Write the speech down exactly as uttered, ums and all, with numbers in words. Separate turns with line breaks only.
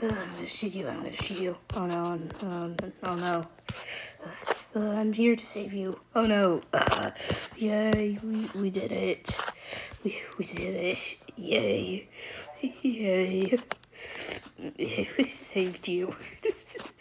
Uh, I'm gonna shoot you. I'm gonna shoot you. Oh no. Oh, oh no. Uh, uh, I'm here to save you. Oh no. Uh, yay. We, we did it. We, we did it. Yay. Yay. Yay. We saved you.